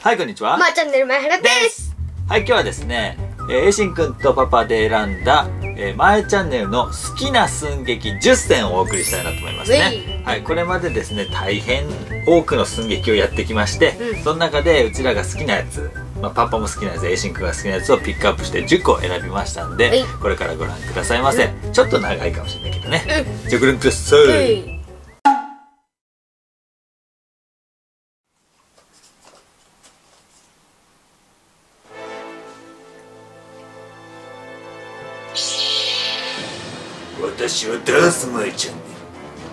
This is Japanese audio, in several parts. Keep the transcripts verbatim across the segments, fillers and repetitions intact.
はい、こんにちは。 まあチャンネル前原です。 はい、今日はですね、えー、えいしんくんとパパで選んだ、えー、前チャンネルの好きな寸劇じゅっせんをお送りしたいなと思いますね。はい、これまでですね、大変多くの寸劇をやってきまして、うん、その中でうちらが好きなやつ、まあ、パパも好きなやつ、えいしんくんが好きなやつをピックアップしてじゅっこ選びましたんで、これからご覧くださいませ。うん、ちょっと長いかもしれないけどね。うん、じゃあご覧ください。私はダースマイチャンネル。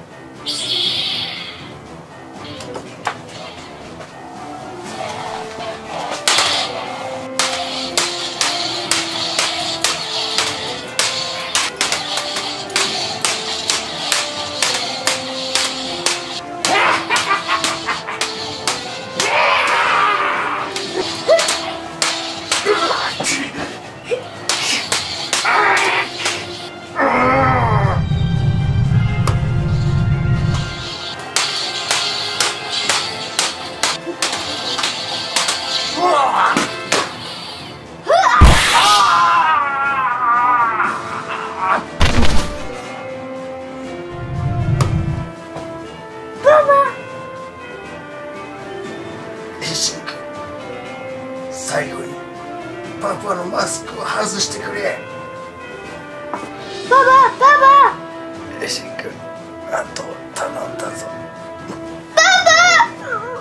最後にパパのマスクを外してくれ。 パパパパ。えしんくん、あと頼んだぞ。 パパ。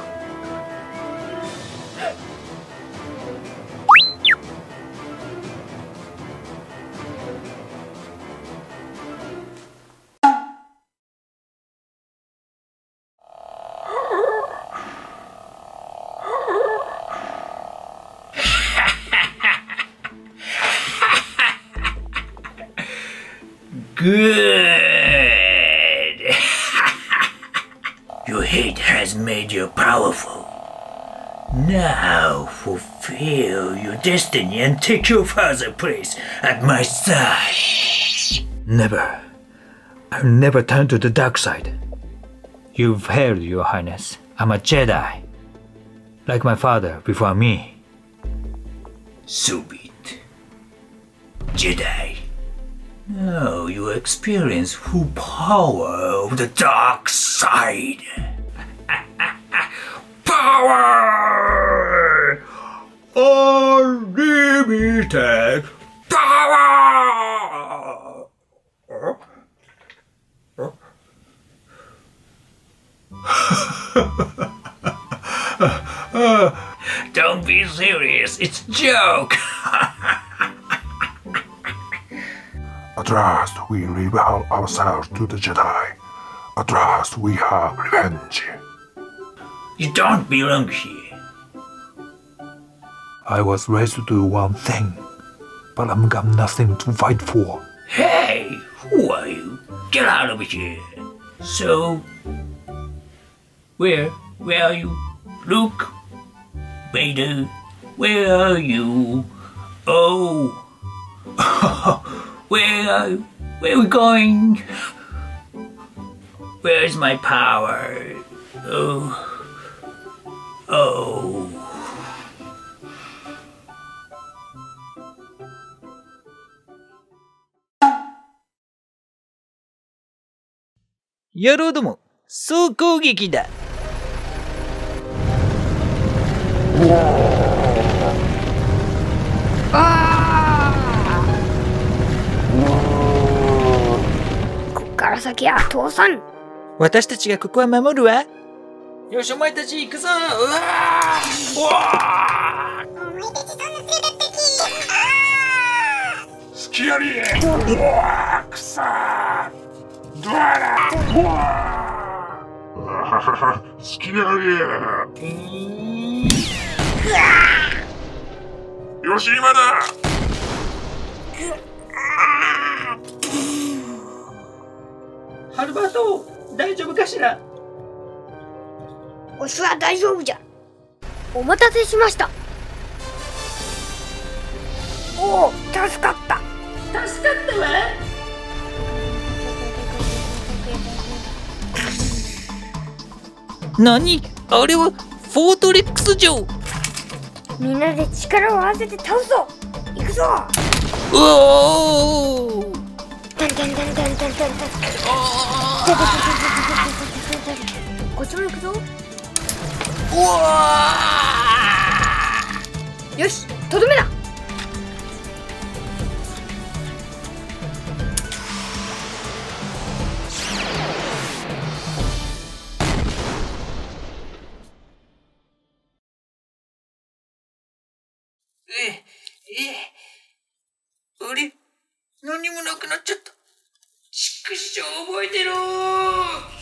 Good. Your hate has made you powerful. Now fulfill your destiny and take your father's place at my side. Never. I'll never turn to the dark side. You've heard, Your Highness. I'm a Jedi. Like my father before me. So be it. Jedi. Now you experience full power of the dark side. Power! Unlimited power! Don't be serious, it's a joke. At last we reveal ourselves to the Jedi. At last we have revenge. You don't belong here. I was raised to do one thing, but I've got nothing to fight for. Hey, who are you? Get out of here. So, where, where are you? Luke? Vader? Where are you? Oh. Where are, where are we going? Where's my power? Oh. Oh. Yaro domo, sou kougeki da. Ah! こっから先は父さん。 私たちがここは守るわ。よし、お前たち行くぞ。うわー、うわー。お前たちそんな強かったき。 スキアリー。うわー、くさー。ドアラ。うわー。スキアリー。うわー。よし、今だ。 ハルバート、大丈夫かしら。 オスは大丈夫じゃ。お待たせしました。おお、助かった。 助かったわ。何？あれはフォートレックス城。 みんなで力を合わせて倒すぞ。行くぞ。 うおー。 タンタンタンタンタンタンタンタンタンタンこっちも行くぞ。 うわよし、とどめだ。 ええあれ、何もなくなっちゃった。ちくしょう、覚えてろー。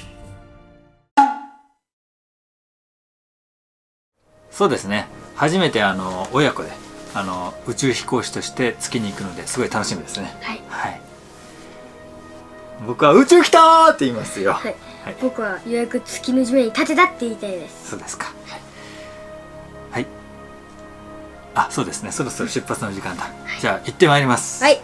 そうですね、初めてあの親子であの宇宙飛行士として月に行くのですごい楽しみですね。 はい、 はい、僕は宇宙来たーって言いますよ。 はい、 はい、 僕はようやく月の地面に立てたって言いたいです。 そうですか。はい、はい、あ、そうですね、そろそろ出発の時間だ。はい、じゃあ行ってまいります。 はい。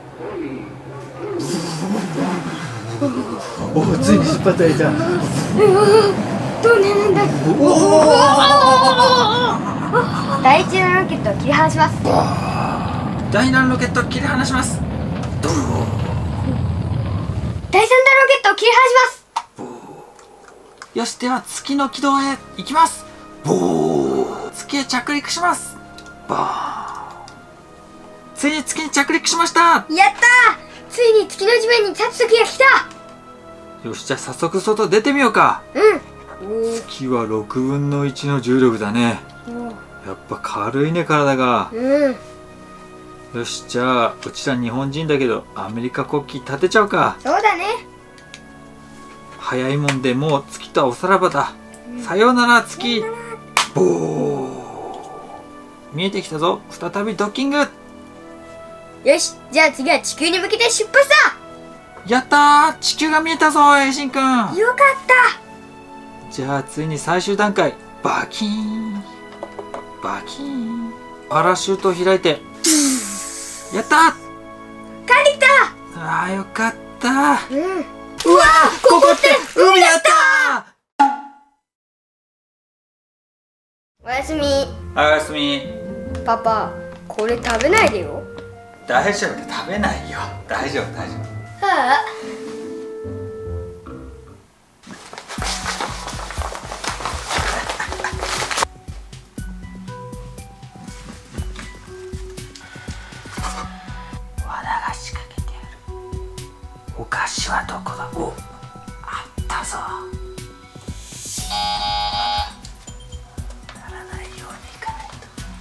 おお、ついに出発だ。じゃあどうなんだ。第一のロケットを切り離します。 第七ロケットを切り離します。どう第三弾ロケットを切り離します。 よし、では月の軌道へ行きます。ボー、月へ着陸します。バー、ついに月に着陸しました。 やったー、ついに月の地面に立つ時が来た。 よし、じゃあ早速外出てみようか。 うん。 月はろくぶんのいちの重力だね。やっぱ軽いね、体が。 うん。 よし、じゃあうちら日本人だけどアメリカ国旗立てちゃうか。 そうだね。 早いもんでもう月とはおさらばだ。うん、さようなら月。ボー、見えてきたぞ。再びドッキング。 よし、じゃあ次は地球に向けて出発だ。 やったー、地球が見えたぞ、エイシンくん。よかった。 じゃあついに最終段階。バキーンバキーン、パラシュートを開いてやったー、 帰ってきた。 あー、よかったー。うん、 うわー、 ここって海だったー。 おやすみ。 おやすみ。 パパ、これ食べないでよ。 大丈夫、食べないよ。大丈夫、大丈夫。 はあ。 罠が仕掛けてある。お菓子はどこだ。お、あったぞ。ならないようにいかない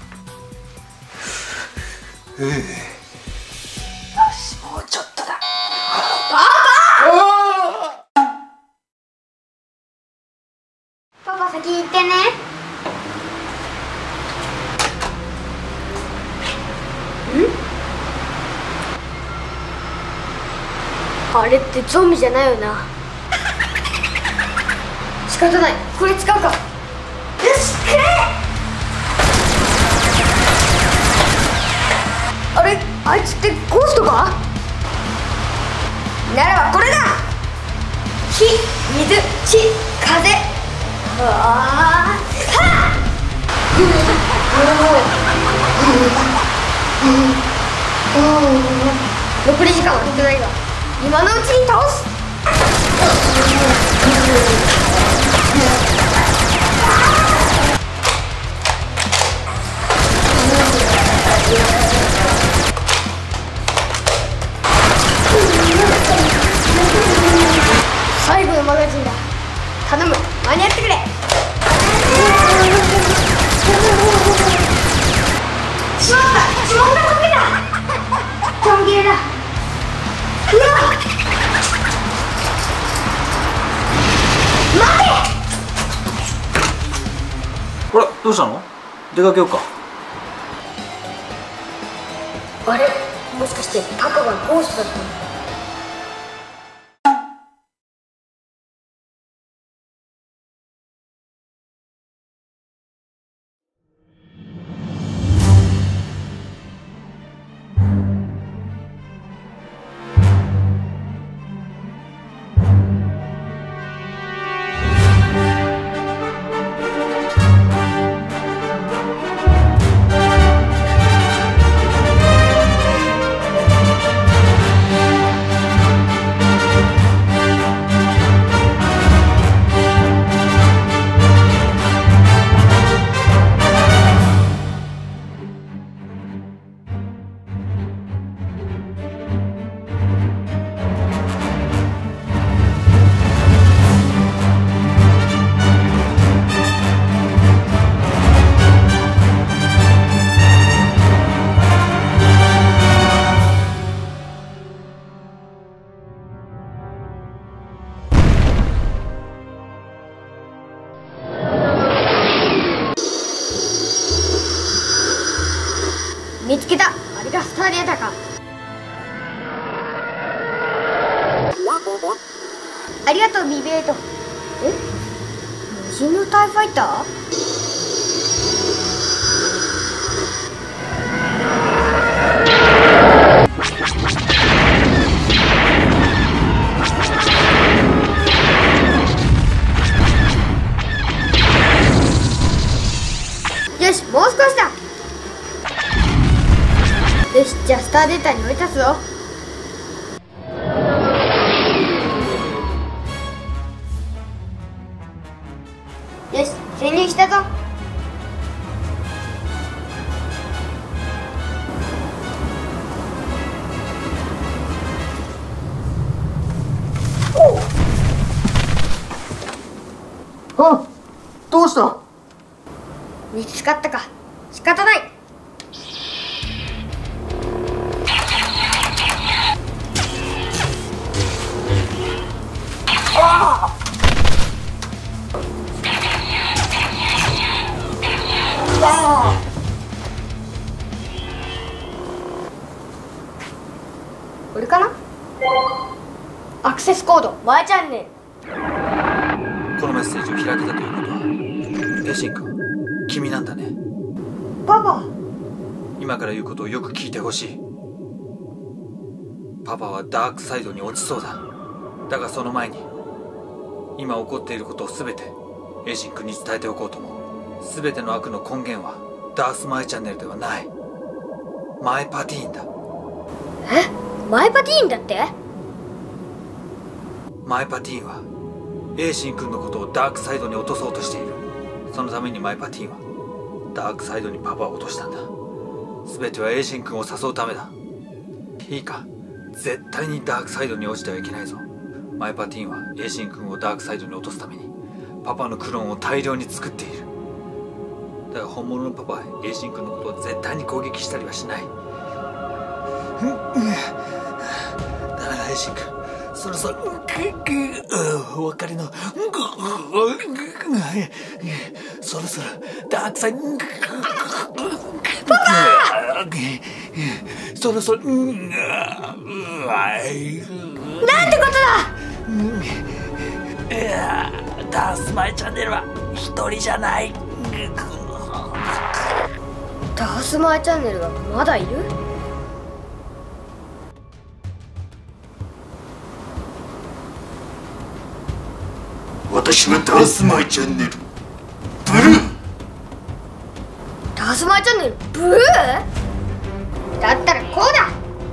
と。うう、よし、もうちょっとだ。 パパ、先行ってね。ん？あれってゾンビじゃないよな。仕方ない、これ使うか。よし、くれ。あれ、あいつってゴーストか？ならばこれだ。火、水、地、風。ああ、はっ。残り時間は少ないが、今のうちに倒す。最後のマガジンだ。頼む、間に合ってくれ。しまった、指紋が溶けた。トンゲーだ。うわっ、待て。 あれ、どうしたの？出かけようか。 あれ、もしかしてパパがゴーストだったの？ 見つけた。あれがスターデータか。ありがとうビベート。え、無人のタイファイター？よし、もう少しだ。よし、じゃあスターデータに降り立つぞ。よし、潜入したぞ。 あ、どうした？ 見つかったか。仕方ない。 ああ！ これかな。アクセスコードマイチャンネル。 このメッセージを開けたということはエイシン君、君なんだね。 パパ、 今から言うことをよく聞いてほしい。パパはダークサイドに落ちそうだ。だがその前に今起こっていることを全てエイシン君に伝えておこうと思う。全ての悪の根源はダースマイチャンネルではない、マイパティーンだ。 え、マイパティーンだって？ マイパティーンはエイシン君のことをダークサイドに落とそうとしている。そのためにマイパティーンはダークサイドにパパを落としたんだ。全てはエイシン君を誘うためだ。いいか、絶対にダークサイドに落ちてはいけないぞ。マイパティーンはエイシン君をダークサイドに落とすためにパパのクローンを大量に作っている。だが本物のパパはエイシン君のことを絶対に攻撃したりはしない。ダメだエイシン君、そろそろお別れのそろそろダークサイドパパそろそろなんてことだ。 いや、ダースマイチャンネルは一人じゃない。 ダースマイチャンネルがまだいる？ 私はダースマイチャンネルブルー。 ダースマイチャンネルブルー？だったらこうだ。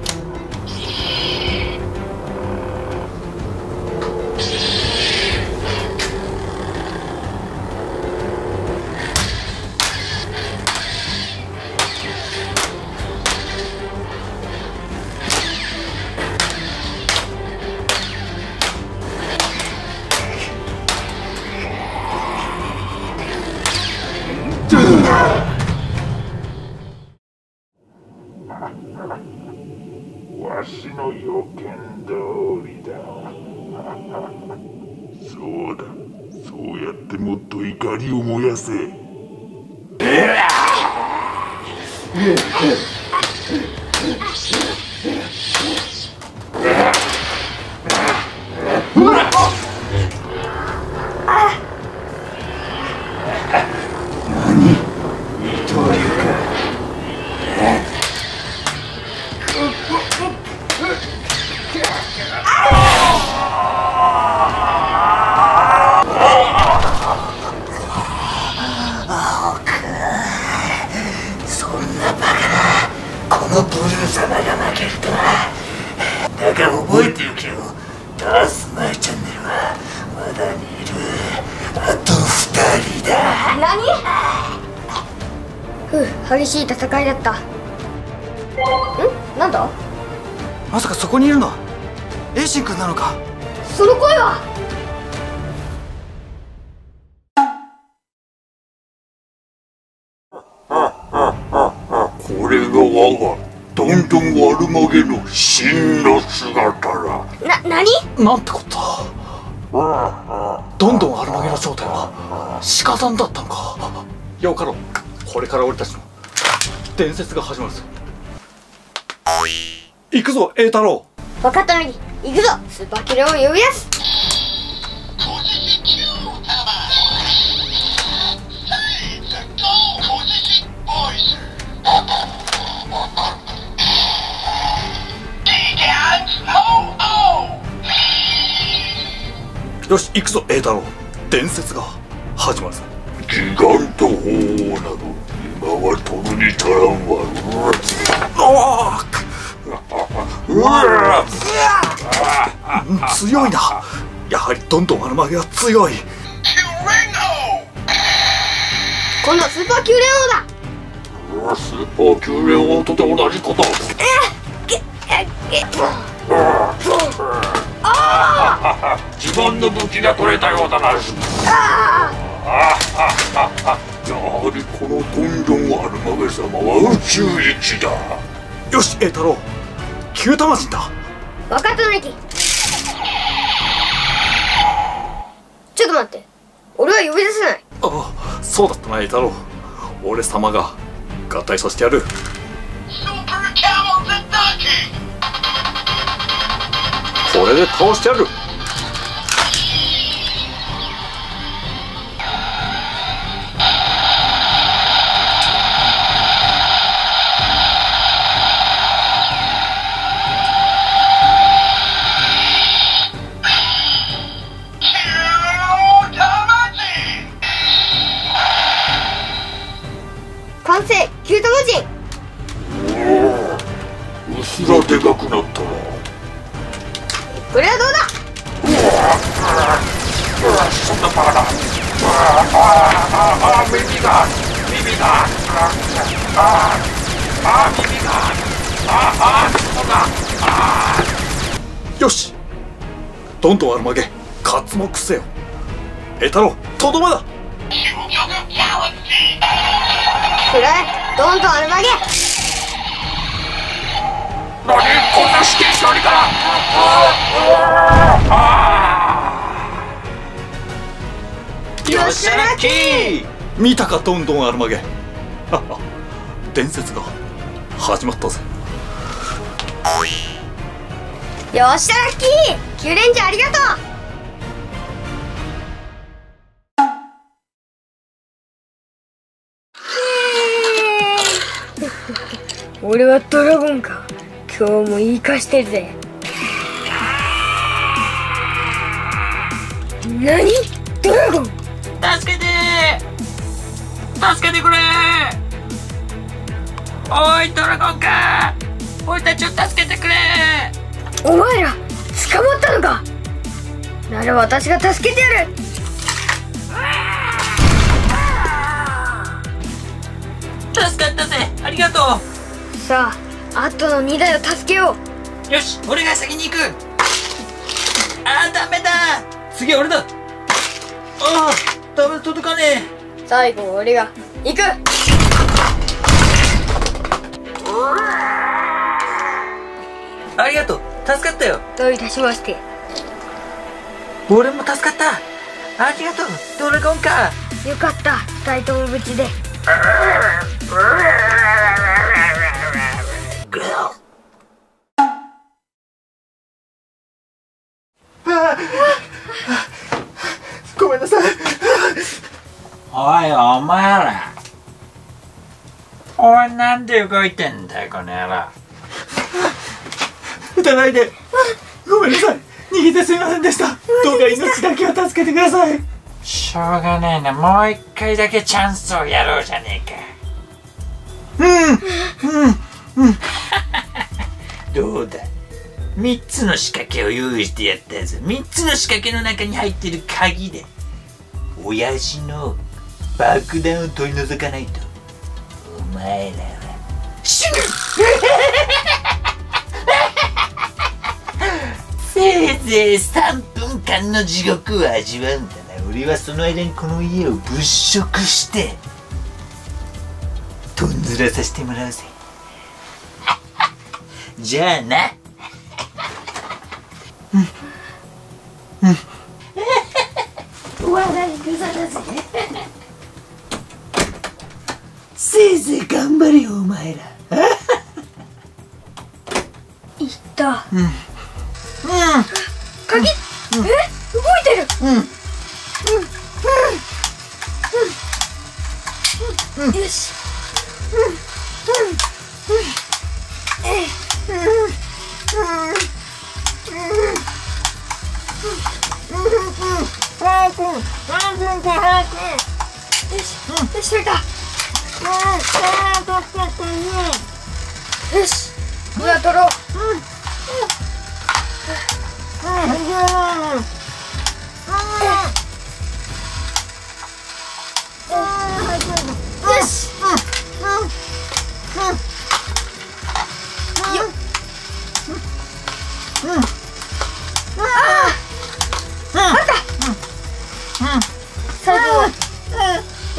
わしの予見通りだ。そうだ、そうやってもっと怒りを燃やせ。 ブルー様が負けるとは。だが覚えておけよ、ダースマイチャンネルはまだにいる。あとふたりだ。 何？ふう、激しい戦いだった。ん？なんだ？ まさかそこにいるのはエイシン君なのか？ その声は。 これが我がどんどん悪魔げの真の姿だ。 な、なに？ なんてこった。どんどん悪魔げの正体は鹿さんだったのか。よかろう、これから俺たちの伝説が始まるぞ。 行くぞ栄太郎。 分かったのに行くぞスーパーキルを呼び出す。 よし行くぞ栄太郎。伝説が始まるぞ。 ギガント砲など今は取るに足らんわ。 強いな。やはりどんどんあの曲げは強い。 今度はスーパーキューレオだ。 スーパーキューレオとで同じこと。自分の武器が取れたようだな。やはりこのどんどんアルマゲ様は宇宙一だ。 よし栄太郎、旧魂だ。 分かったのにちょっと待って、俺は呼び出せない。 ああ、そうだったな栄太郎。俺様が合体させてやる。これで倒してやる。 完成キュータマジン。 うっすらでかくなったな。 これはどうだ。 そんなバカだ。ああ耳が耳がああ耳がああそうだ。あよし、どんどんあるまげ刮目せよ。栄太郎とどめだ。 くらえどんどんあるまげ。 何こんな至近距離から。 よっしゃラッキー。 見たかどんどんあるまげ。伝説が始まったぜ。 よっしゃラッキー。キューレンジャーありがとう。俺はドラゴンか。今日も生かしてるぜ。何？ドラゴン？ 助けてー、助けてくれー。おいドラゴンか、俺たちを助けてくれ。 お前ら捕まったのか。なら私が助けてやる。 助かったぜ、ありがとう。 さあ、あとのにだいを助けよう。よし、俺が先に行く。あーダメだ、次は俺だ。ああ、ダメ、届かねえ。最後俺が行く。 ありがとう、助かったよ。 どういたしまして。 俺も助かった。ありがとうドラゴンか。 よかった、ふたりとも無事で。 ごめんなさい。 おいお前ら、おいなんで動いてんだよこの野郎。 撃たないで。ごめんなさい、逃げてすみませんでした。どうか命だけは助けてください。 しょうがねえな、もう一回だけチャンスをやろうじゃねえか。 うんうんうん。 どうだ、みっつの仕掛けを用意してやったぞ。みっつの仕掛けの中に入ってる鍵で親父の爆弾を取り除かないとお前らは死ぬ。せいぜいさんぷんかんの地獄を味わうんだな。俺はその間にこの家を物色してとんずらさせてもらうぜ。じゃあな。うんうん。笑いぐざだぜ。せいぜい頑張れよお前ら。 いった。 うんうん鍵、え、動いてる。 うんうんうん、よし。うんうんうんえうんよし、よし、取れた。よし、これは取ろう。よし。よっ。ああ、あった。最後は。うん。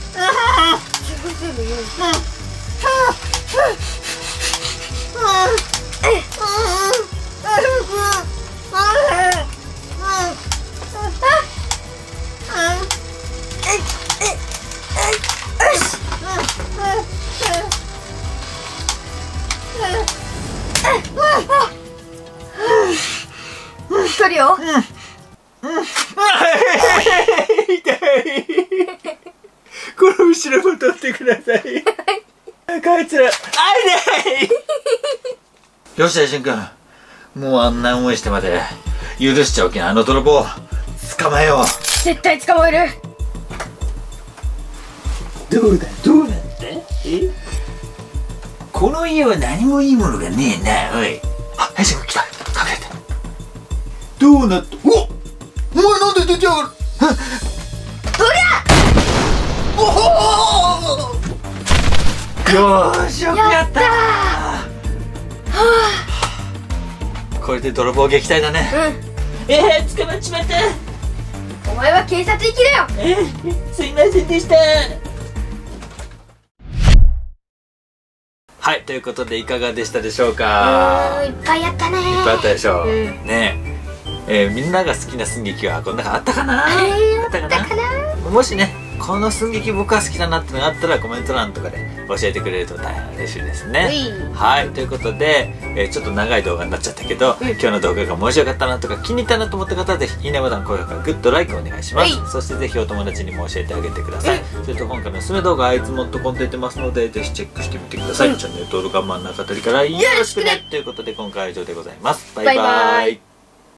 取るよ。 痛い。この後ろも取ってください。こいつら、あいでよし、大臣君。もうあんな思いしてまで許しちゃおけないあの泥棒捕まえよう。 絶対捕まえる。 どうだどうなんだ。え、この家は何もいいものがねえな。おい、 あ、大臣君来た。隠れて。 どうなった。おっ、お前なんで出ちゃう。 おお、よーし、よくやったー。これで泥棒撃退だね。 うん。 えー、捕まっちまった。 お前は警察行きだよ。 えー、すいませんでした。 はい、ということでいかがでしたでしょうか。 いっぱいやったね。 いっぱいあったでしょう、 うん、 ねえ、えー、みんなが好きな寸劇はこの中あったかな。 あれあったかな。 だからもしねこの寸劇僕は好きだなってのがあったらコメント欄とかで教えてくれると大変嬉しいですね。はい、ということで、えー、ちょっと長い動画になっちゃったけど、うん、今日の動画が面白かったなとか気に入ったなと思った方はぜひいいねボタン、高評価、グッドライクお願いします。そしてぜひお友達にも教えてあげてください。それと今回のおすすめ動画はいつもっとコンテンツ出ますのでぜひチェックしてみてください。うん、チャンネル登録は真ん中あたりからよろしくね。ということで今回は以上でございます。バイバイ。バイバイ。